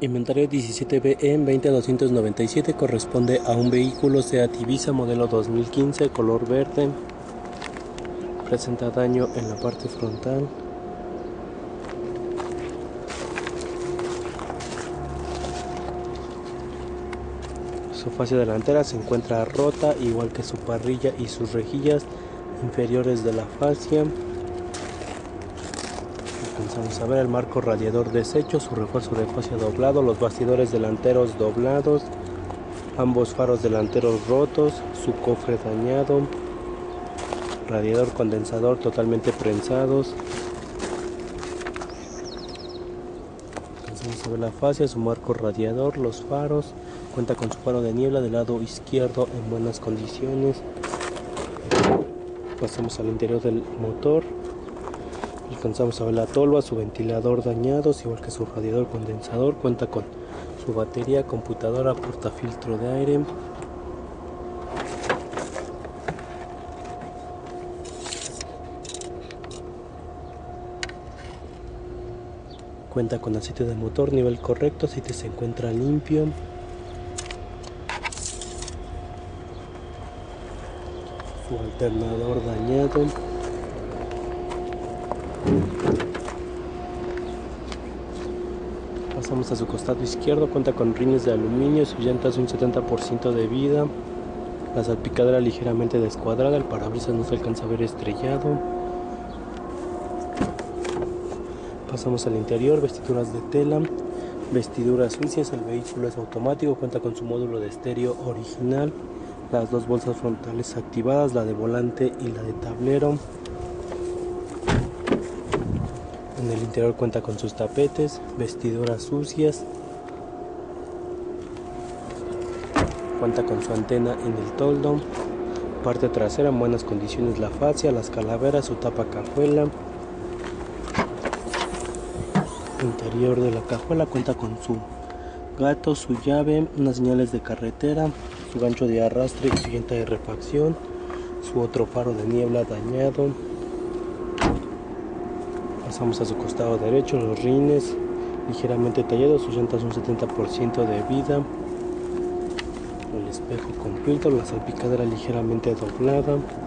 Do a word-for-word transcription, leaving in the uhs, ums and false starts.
Inventario diecisiete B E veinte doscientos noventa y siete corresponde a un vehículo Seat Ibiza modelo dos mil quince, color verde. Presenta daño en la parte frontal. Su fascia delantera se encuentra rota, igual que su parrilla y sus rejillas inferiores de la fascia. Alcanzamos a ver el marco radiador deshecho, su refuerzo de fascia doblado, los bastidores delanteros doblados, ambos faros delanteros rotos, su cofre dañado, radiador condensador totalmente prensados. Alcanzamos a ver la fascia, su marco radiador, los faros. Cuenta con su faro de niebla del lado izquierdo en buenas condiciones. Pasamos al interior del motor. Alcanzamos a ver la tolva, su ventilador dañados, igual que su radiador condensador. Cuenta con su batería, computadora, portafiltro de aire. Cuenta con aceite de motor, nivel correcto, aceite se encuentra limpio. Su alternador dañado. Pasamos a su costado izquierdo, cuenta con rines de aluminio, sus llantas un setenta por ciento de vida, la salpicadera ligeramente descuadrada, el parabrisas no se alcanza a ver estrellado. Pasamos al interior, vestiduras de tela, vestiduras sucias, el vehículo es automático, cuenta con su módulo de estéreo original, las dos bolsas frontales activadas, la de volante y la de tablero. En el interior cuenta con sus tapetes, vestiduras sucias, cuenta con su antena en el toldo, parte trasera en buenas condiciones, la fascia, las calaveras, su tapa cajuela. Interior de la cajuela cuenta con su gato, su llave, unas señales de carretera, su gancho de arrastre y su llanta de refacción, su otro faro de niebla dañado. Pasamos a su costado derecho, los rines ligeramente tallados, sus llantas un setenta por ciento de vida, el espejo completo, la salpicadera ligeramente doblada.